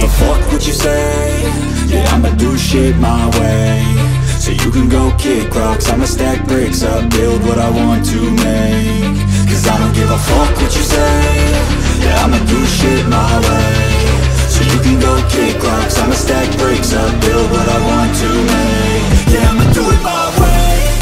a fuck what you say. Yeah, I'ma do shit my way. So you can go kick rocks, I'ma stack bricks up, build what I want to make. Cause I don't give a fuck what you say. Yeah, I'ma do shit my way. So you can go kick rocks, I'ma stack bricks up, build what I want to make. Yeah, I'ma do it my way.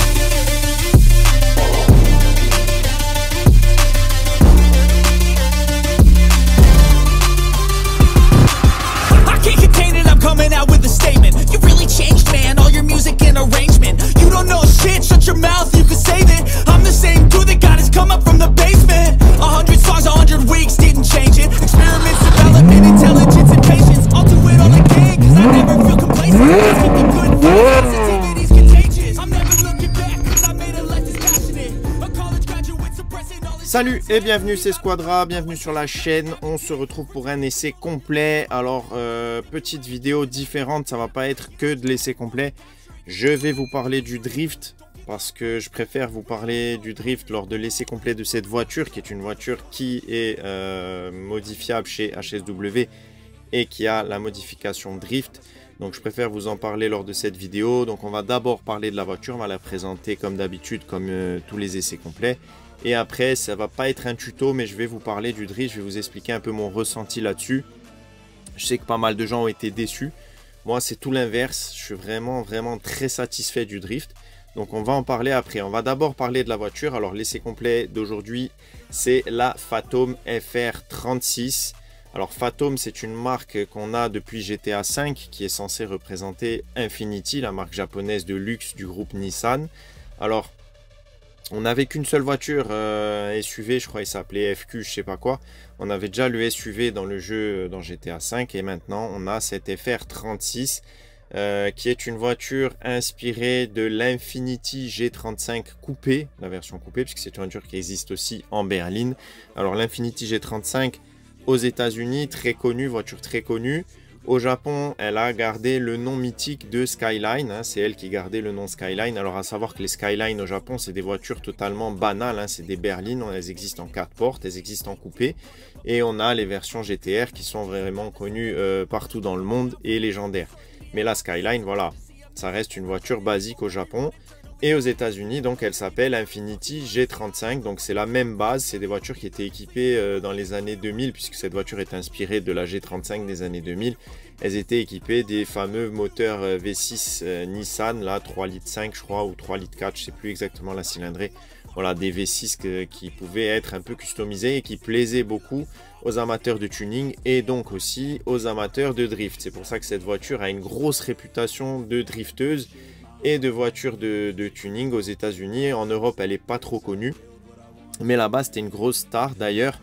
Coming out with a statement. You really changed, man, all your music and arrangement. You don't know shit, shut your mouth, you can save it. I'm the same dude that got his come up from the basement. 100 songs, 100 weeks, didn't change it. Experiments, development, intelligence, and patience. I'll do it all again, cause I never feel complacent. Just keep me good vibes, sensitivity's contagious. I'm never looking back, cause I made a life that's passionate. A college graduate suppressing all this. Salut et bienvenue, c'est Squadra, bienvenue sur la chaîne. On se retrouve pour un essai complet. Alors, petite vidéo différente, ça va pas être que de l'essai complet. Je vais vous parler du drift parce que je préfère vous parler du drift lors de l'essai complet de cette voiture qui est une voiture qui est modifiable chez HSW et qui a la modification drift. Donc je préfère vous en parler lors de cette vidéo. Donc on va d'abord parler de la voiture, on va la présenter comme d'habitude, comme tous les essais complets. Et après, ça va pas être un tuto, mais je vais vous parler du drift, je vais vous expliquer un peu mon ressenti là-dessus. Je sais que pas mal de gens ont été déçus. Moi, c'est tout l'inverse. Je suis vraiment très satisfait du drift. Donc, on va en parler après. On va d'abord parler de la voiture. Alors, l'essai complet d'aujourd'hui, c'est la Phantom FR36. Alors, Phantom, c'est une marque qu'on a depuis GTA V qui est censée représenter Infiniti, la marque japonaise de luxe du groupe Nissan. Alors, on n'avait qu'une seule voiture SUV, je crois il s'appelait FQ, je sais pas quoi. On avait déjà le SUV dans le jeu, dans GTA V, et maintenant on a cette FR36 qui est une voiture inspirée de l'Infiniti G35 coupé, la version coupée, puisque c'est une voiture qui existe aussi en berline. Alors l'Infiniti G35 aux États-Unis, très connue, voiture très connue. Au Japon, elle a gardé le nom mythique de Skyline, hein, c'est elle qui gardait le nom Skyline. Alors à savoir que les Skyline au Japon, c'est des voitures totalement banales, hein, c'est des berlines, elles existent en 4 portes, elles existent en coupé. Et on a les versions GTR qui sont vraiment connues partout dans le monde et légendaires. Mais la Skyline, voilà, ça reste une voiture basique au Japon. Et aux États-Unis, donc elle s'appelle Infiniti G35, donc c'est la même base, c'est des voitures qui étaient équipées dans les années 2000, puisque cette voiture est inspirée de la G35 des années 2000. Elles étaient équipées des fameux moteurs V6 Nissan, là 3,5 litres je crois, ou 3,4 litres, je ne sais plus exactement la cylindrée. Voilà, des V6 qui pouvaient être un peu customisés et qui plaisaient beaucoup aux amateurs de tuning et donc aussi aux amateurs de drift. C'est pour ça que cette voiture a une grosse réputation de drifteuse et de voitures de tuning aux États-Unis. En Europe, elle n'est pas trop connue. Mais là-bas, c'était une grosse star. D'ailleurs,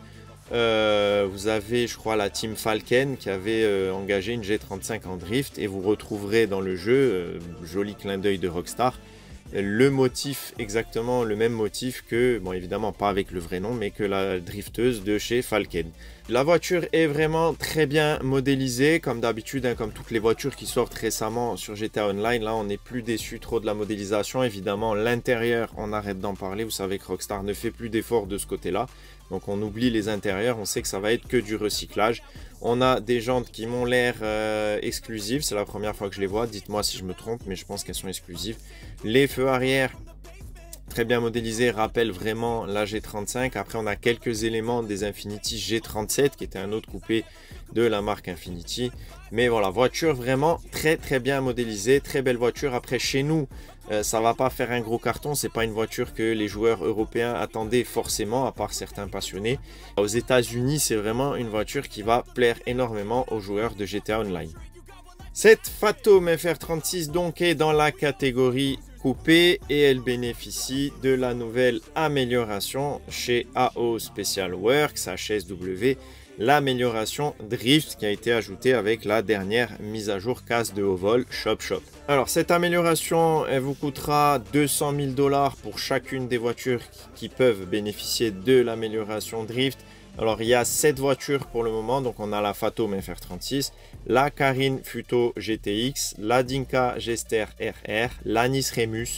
vous avez, je crois, la team Falken qui avait engagé une G35 en drift. Et vous retrouverez dans le jeu, joli clin d'œil de Rockstar, le motif, exactement le même motif que, bon évidemment pas avec le vrai nom, mais que la drifteuse de chez Falken. La voiture est vraiment très bien modélisée, comme d'habitude, hein, comme toutes les voitures qui sortent récemment sur GTA Online. Là, on n'est plus déçu trop de la modélisation. Évidemment, l'intérieur, on arrête d'en parler. Vous savez que Rockstar ne fait plus d'efforts de ce côté-là. Donc, on oublie les intérieurs. On sait que ça va être que du recyclage. On a des jantes qui m'ont l'air exclusives. C'est la première fois que je les vois. Dites-moi si je me trompe, mais je pense qu'elles sont exclusives. Les feux arrière, très bien modélisés, rappellent vraiment la G35. Après, on a quelques éléments des Infiniti G37, qui était un autre coupé de la marque Infiniti. Mais voilà, voiture vraiment très bien modélisée, très belle voiture. Après, chez nous, ça va pas faire un gros carton. C'est pas une voiture que les joueurs européens attendaient forcément, à part certains passionnés. Aux États-Unis, c'est vraiment une voiture qui va plaire énormément aux joueurs de GTA Online. Cette Phantom FR36 donc est dans la catégorie coupé et elle bénéficie de la nouvelle amélioration chez AO Special Works HSW, l'amélioration drift qui a été ajoutée avec la dernière mise à jour casse de haut vol Shop. Alors cette amélioration, elle vous coûtera 200 000 $ pour chacune des voitures qui peuvent bénéficier de l'amélioration drift. Alors il y a 7 voitures pour le moment, donc on a la Phantom FR36, la Carine Futo GTX, la Dinka Jester RR, la Nice Remus,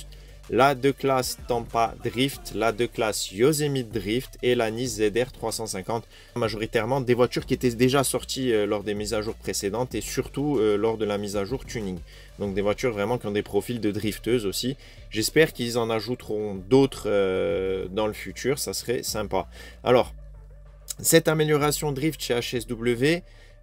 la E-Class Tampa Drift, la E-Class Yosemite Drift et la Nice ZR 350. Majoritairement des voitures qui étaient déjà sorties lors des mises à jour précédentes et surtout lors de la mise à jour tuning. Donc des voitures vraiment qui ont des profils de drifteuses aussi. J'espère qu'ils en ajouteront d'autres dans le futur, ça serait sympa. Alors, cette amélioration drift chez HSW,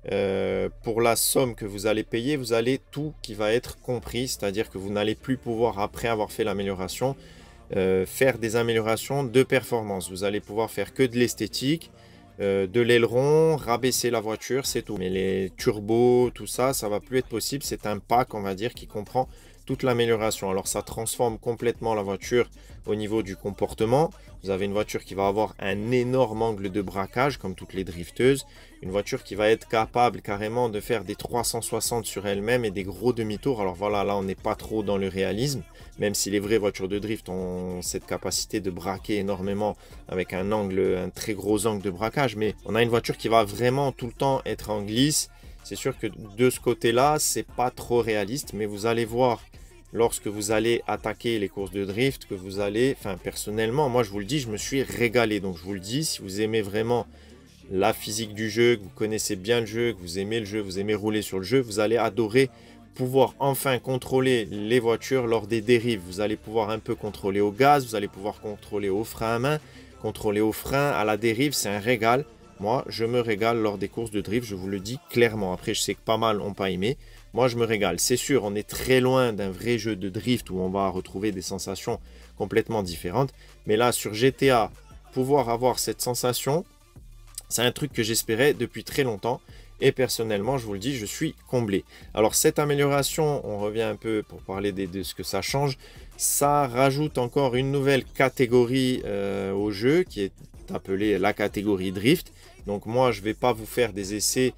pour la somme que vous allez payer, vous allez tout qui va être compris, c'est-à-dire que vous n'allez plus pouvoir, après avoir fait l'amélioration, faire des améliorations de performance. Vous allez pouvoir faire que de l'esthétique, de l'aileron, rabaisser la voiture, c'est tout. Mais les turbos, tout ça, ça va plus être possible. C'est un pack, on va dire, qui comprend toute l'amélioration. Alors ça transforme complètement la voiture au niveau du comportement. Vous avez une voiture qui va avoir un énorme angle de braquage comme toutes les drifteuses. Une voiture qui va être capable carrément de faire des 360 sur elle-même et des gros demi-tours. Alors voilà, là on n'est pas trop dans le réalisme, même si les vraies voitures de drift ont cette capacité de braquer énormément avec un très gros angle de braquage. Mais on a une voiture qui va vraiment tout le temps être en glisse. C'est sûr que de ce côté-là, c'est pas trop réaliste, mais vous allez voir lorsque vous allez attaquer les courses de drift que vous allez, enfin personnellement, moi je vous le dis, je me suis régalé. Donc je vous le dis, si vous aimez vraiment la physique du jeu, que vous connaissez bien le jeu, que vous aimez le jeu, vous aimez rouler sur le jeu, vous allez adorer pouvoir enfin contrôler les voitures lors des dérives. Vous allez pouvoir un peu contrôler au gaz, vous allez pouvoir contrôler au frein à main, contrôler au frein, à la dérive, c'est un régal. Moi, je me régale lors des courses de drift, je vous le dis clairement. Après, je sais que pas mal n'ont pas aimé. Moi, je me régale. C'est sûr, on est très loin d'un vrai jeu de drift où on va retrouver des sensations complètement différentes. Mais là, sur GTA, pouvoir avoir cette sensation, c'est un truc que j'espérais depuis très longtemps. Et personnellement, je vous le dis, je suis comblé. Alors, cette amélioration, on revient un peu pour parler de ce que ça change. Ça rajoute encore une nouvelle catégorie au jeu qui est appelée la catégorie drift. Donc moi, je ne vais pas vous faire des essais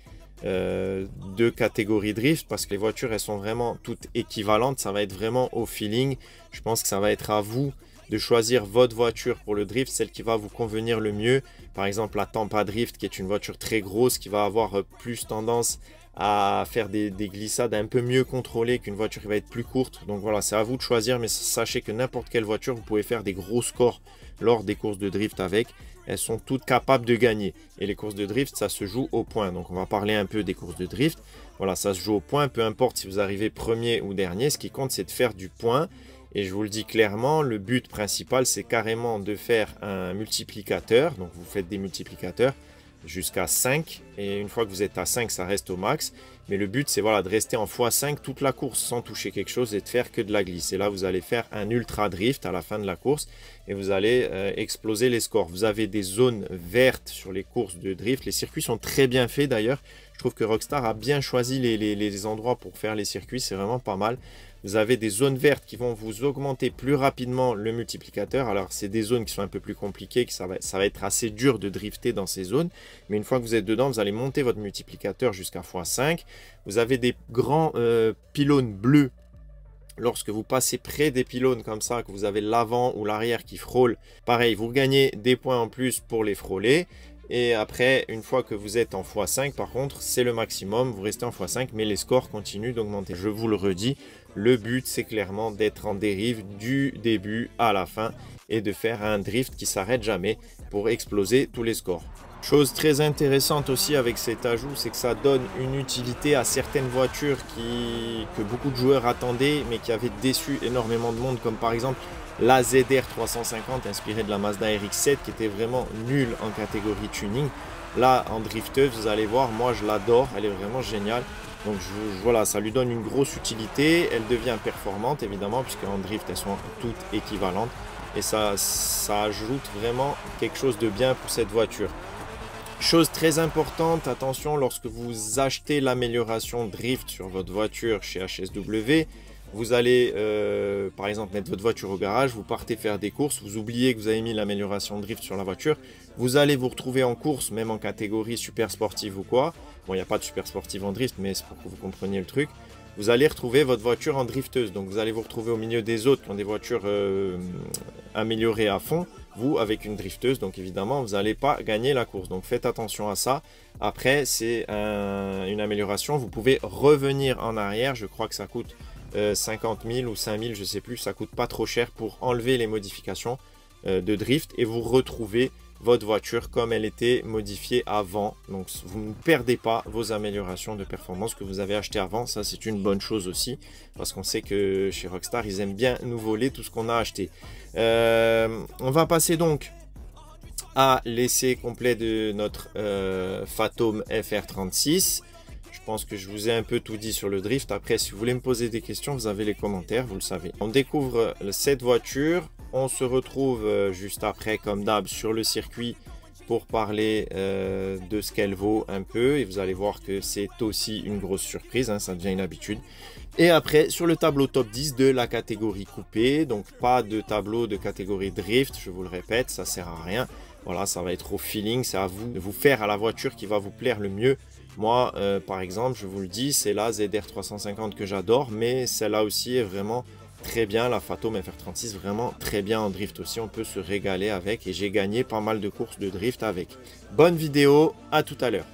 de catégorie drift parce que les voitures, elles sont vraiment toutes équivalentes. Ça va être vraiment au feeling. Je pense que ça va être à vous de choisir votre voiture pour le drift, celle qui va vous convenir le mieux. Par exemple, la Tampa Drift, qui est une voiture très grosse, qui va avoir plus tendance à faire des glissades un peu mieux contrôlées qu'une voiture qui va être plus courte. Donc voilà, c'est à vous de choisir, mais sachez que n'importe quelle voiture, vous pouvez faire des gros scores lors des courses de drift avec. Elles sont toutes capables de gagner. Et les courses de drift, ça se joue au point. Donc on va parler un peu des courses de drift. Voilà, ça se joue au point, peu importe si vous arrivez premier ou dernier. Ce qui compte, c'est de faire du point. Et je vous le dis clairement, le but principal, c'est carrément de faire un multiplicateur. Donc vous faites des multiplicateurs jusqu'à 5. Et une fois que vous êtes à 5, ça reste au max. Mais le but, c'est voilà, de rester en x5 toute la course sans toucher quelque chose et de faire que de la glisse. Et là, vous allez faire un ultra drift à la fin de la course et vous allez exploser les scores. Vous avez des zones vertes sur les courses de drift. Les circuits sont très bien faits d'ailleurs. Je trouve que Rockstar a bien choisi les endroits pour faire les circuits. C'est vraiment pas mal. Vous avez des zones vertes qui vont vous augmenter plus rapidement le multiplicateur. Alors, c'est des zones qui sont un peu plus compliquées, que ça va être assez dur de drifter dans ces zones. Mais une fois que vous êtes dedans, vous allez monter votre multiplicateur jusqu'à x5. Vous avez des grands pylônes bleus. Lorsque vous passez près des pylônes comme ça, que vous avez l'avant ou l'arrière qui frôlent, pareil, vous gagnez des points en plus pour les frôler. Et après, une fois que vous êtes en x5, par contre, c'est le maximum. Vous restez en x5, mais les scores continuent d'augmenter. Je vous le redis, le but, c'est clairement d'être en dérive du début à la fin et de faire un drift qui s'arrête jamais pour exploser tous les scores. Chose très intéressante aussi avec cet ajout, c'est que ça donne une utilité à certaines voitures que beaucoup de joueurs attendaient, mais qui avaient déçu énormément de monde, comme par exemple la ZR 350 inspirée de la Mazda RX-7 qui était vraiment nulle en catégorie tuning. Là, en drifteuse, vous allez voir, moi je l'adore, elle est vraiment géniale. Donc voilà, ça lui donne une grosse utilité, elle devient performante évidemment, puisqu'en drift elles sont toutes équivalentes. Et ça ajoute vraiment quelque chose de bien pour cette voiture. Chose très importante, attention, lorsque vous achetez l'amélioration drift sur votre voiture chez HSW, vous allez par exemple mettre votre voiture au garage, vous partez faire des courses, vous oubliez que vous avez mis l'amélioration drift sur la voiture, vous allez vous retrouver en course, même en catégorie super sportive ou quoi. Bon, il n'y a pas de super sportive en drift, mais c'est pour que vous compreniez le truc. Vous allez retrouver votre voiture en drifteuse, donc vous allez vous retrouver au milieu des autres qui ont des voitures améliorées à fond, vous avec une drifteuse, donc évidemment vous n'allez pas gagner la course, donc faites attention à ça. Après c'est une amélioration, vous pouvez revenir en arrière, je crois que ça coûte 50 000 ou 5 000, je sais plus, ça coûte pas trop cher pour enlever les modifications de drift et vous retrouvez votre voiture comme elle était modifiée avant. Donc vous ne perdez pas vos améliorations de performance que vous avez achetées avant. Ça c'est une bonne chose aussi parce qu'on sait que chez Rockstar ils aiment bien nous voler tout ce qu'on a acheté. On va passer donc à l'essai complet de notre Fathom FR36. Je pense que je vous ai un peu tout dit sur le drift. Après, si vous voulez me poser des questions, vous avez les commentaires, vous le savez. On découvre cette voiture. On se retrouve juste après, comme d'hab, sur le circuit pour parler de ce qu'elle vaut un peu. Et vous allez voir que c'est aussi une grosse surprise, hein, ça devient une habitude. Et après, sur le tableau top 10 de la catégorie coupée. Donc, pas de tableau de catégorie drift, je vous le répète, ça sert à rien. Voilà, ça va être au feeling, c'est à vous de vous faire à la voiture qui va vous plaire le mieux. Moi, par exemple, je vous le dis, c'est la ZR 350 que j'adore, mais celle-là aussi est vraiment très bien. La Fathom FR36, vraiment très bien en drift aussi. On peut se régaler avec et j'ai gagné pas mal de courses de drift avec. Bonne vidéo, à tout à l'heure.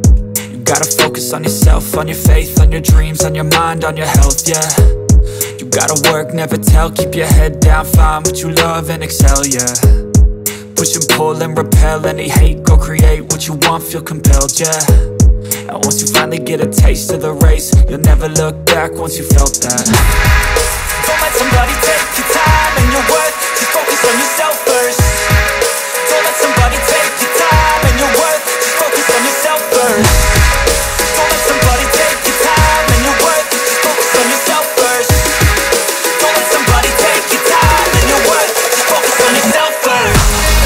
Focus on yourself, on your faith, on your dreams, on your mind, on your health, yeah. You Gotta work, never tell, keep your head down, find what you love and excel, yeah. Push and pull and repel any hate, go create what you want, feel compelled, yeah. And once you finally get a taste of the race, you'll never look back once you felt that. Don't let somebody take your time and your worth, just focus on yourself first. Don't let somebody take your time and your worth, just focus on yourself first. Don't let somebody take your time and your worth, just focus on yourself first. Don't let somebody take your time and your worth, just focus on yourself first.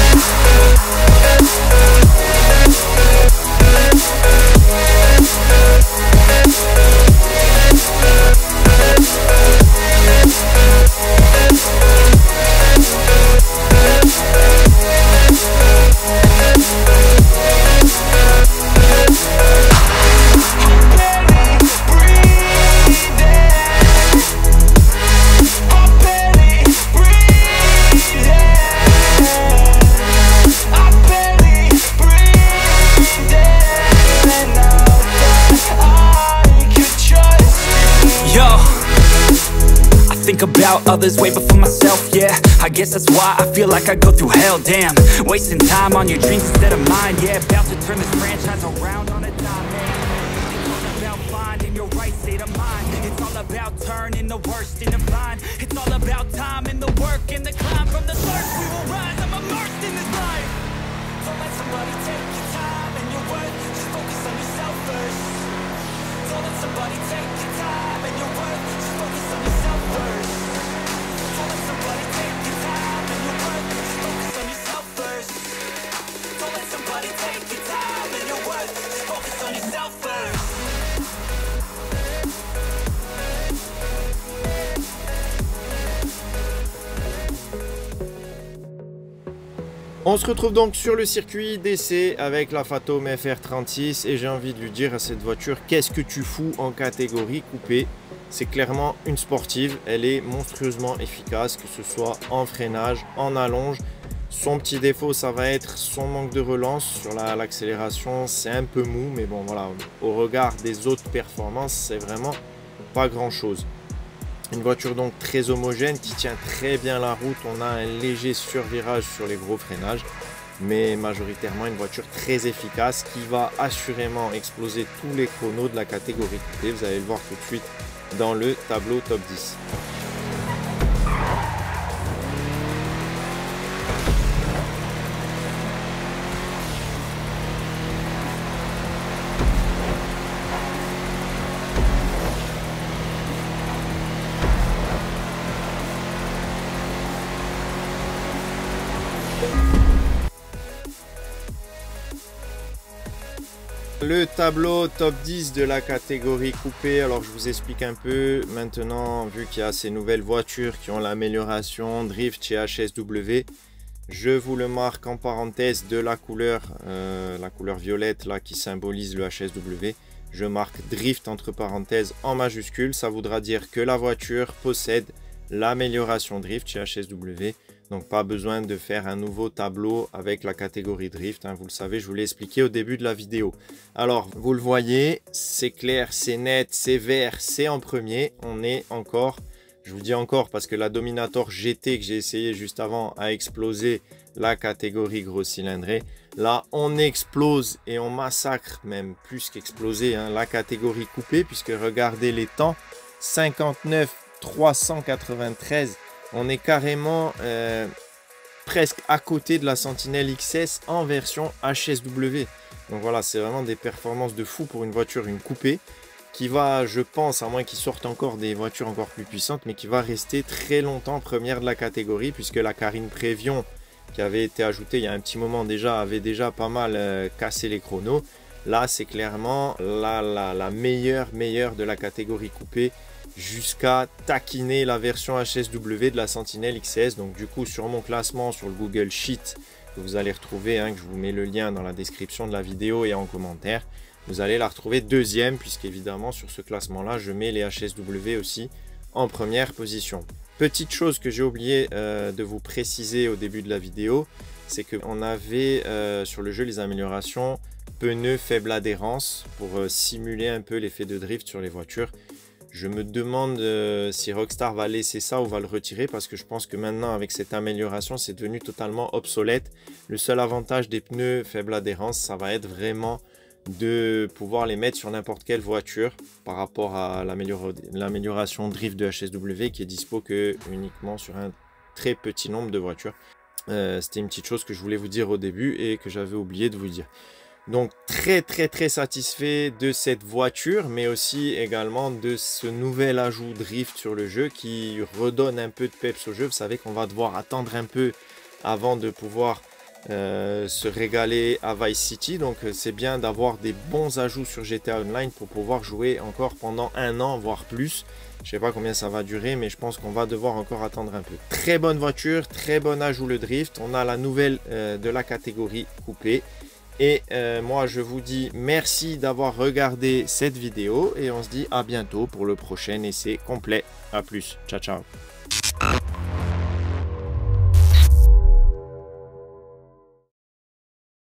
About others way before myself, yeah. I guess that's why I feel like I go through hell, damn. Wasting time on your dreams instead of mine, yeah. About to turn this franchise around on a dime, man. It's all about finding your right state of mind. It's all about turning the worst into fine. It's all about time and the work and the climb. From the thirst we will rise, I'm immersed in this life. Don't let somebody take your time and your worth, just focus on yourself first. Don't let somebody take your time and your worth, just focus on yourself first. Don't let somebody take your time and your worth, just focus on yourself first. Don't let somebody take your time and your worth, just focus on yourself first. On se retrouve donc sur le circuit d'essai avec la Fathom FR36 et j'ai envie de lui dire à cette voiture, qu'est-ce que tu fous en catégorie coupée? C'est clairement une sportive, elle est monstrueusement efficace, que ce soit en freinage, en allonge. Son petit défaut, ça va être son manque de relance. Sur l'accélération, c'est un peu mou, mais bon voilà, au regard des autres performances, c'est vraiment pas grand-chose. Une voiture donc très homogène qui tient très bien la route. On a un léger survirage sur les gros freinages, mais majoritairement une voiture très efficace qui va assurément exploser tous les chronos de la catégorie coupée. Vous allez le voir tout de suite dans le tableau top 10. Le tableau top 10 de la catégorie coupée, alors je vous explique un peu maintenant, vu qu'il y a ces nouvelles voitures qui ont l'amélioration Drift chez HSW, je vous le marque en parenthèse de la couleur violette là qui symbolise le HSW, je marque Drift entre parenthèses en majuscule, ça voudra dire que la voiture possède l'amélioration Drift chez HSW. Donc pas besoin de faire un nouveau tableau avec la catégorie Drift, hein, vous le savez, je vous l'ai expliqué au début de la vidéo. Alors, vous le voyez, c'est clair, c'est net, c'est vert, c'est en premier. On est encore, je vous dis encore parce que la Dominator GT que j'ai essayé juste avant a explosé la catégorie gros cylindré. Là, on explose et on massacre, même plus qu'exploser, hein, la catégorie coupée, puisque regardez les temps, 59 393. On est carrément presque à côté de la Sentinelle XS en version HSW. Donc voilà, c'est vraiment des performances de fou pour une voiture, une coupée, qui va, je pense, à moins qu'ils sortent encore des voitures encore plus puissantes, mais qui va rester très longtemps première de la catégorie, puisque la Carine Prévion, qui avait été ajoutée il y a un petit moment déjà, avait déjà pas mal cassé les chronos. Là, c'est clairement la meilleure de la catégorie coupée, jusqu'à taquiner la version HSW de la Sentinelle XS. Donc du coup, sur mon classement sur le Google Sheet que vous allez retrouver, hein, que je vous mets le lien dans la description de la vidéo et en commentaire, vous allez la retrouver deuxième, puisqu'évidemment sur ce classement là je mets les HSW aussi en première position. Petite chose que j'ai oublié de vous préciser au début de la vidéo, c'est qu'on avait sur le jeu les améliorations pneus faible adhérence pour simuler un peu l'effet de drift sur les voitures. Je me demande si Rockstar va laisser ça ou va le retirer, parce que je pense que maintenant avec cette amélioration c'est devenu totalement obsolète. Le seul avantage des pneus faible adhérence, ça va être vraiment de pouvoir les mettre sur n'importe quelle voiture par rapport à l'amélioration drift de HSW qui est dispo que uniquement sur un très petit nombre de voitures. C'était une petite chose que je voulais vous dire au début et que j'avais oublié de vous dire. Donc très satisfait de cette voiture, mais aussi également de ce nouvel ajout drift sur le jeu qui redonne un peu de peps au jeu. Vous savez qu'on va devoir attendre un peu avant de pouvoir se régaler à Vice City, donc c'est bien d'avoir des bons ajouts sur GTA Online pour pouvoir jouer encore pendant 1 an voire plus. Je sais pas combien ça va durer, mais je pense qu'on va devoir encore attendre un peu. Très bonne voiture, très bon ajout le drift. On a la nouvelle de la catégorie coupée. Et moi je vous dis merci d'avoir regardé cette vidéo et on se dit à bientôt pour le prochain essai complet. A plus, ciao ciao.